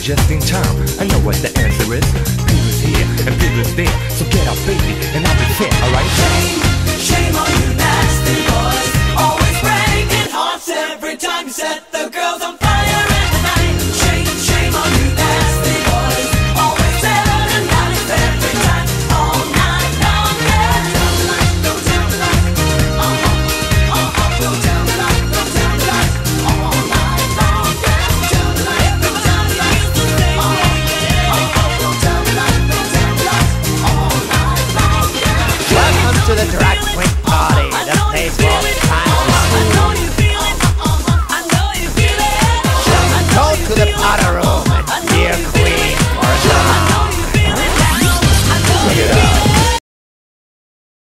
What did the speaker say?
just in time. I know what the answer is. People's here and people's there. So get up, baby, and I'll be fair, alright? Shame on you nasty boys, always breaking hearts every time you set the girls on fire in the night. Shame on you nasty boys, always telling the lies every time, all night long. Yeah. Don't tell the lies, don't tell the lies, don't tell the lies, all night long. Yeah. Tell the lies, don't tell the lies, don't tell the lies, don't tell the lies, all night long. Yeah. Welcome to the drag queen party, the place for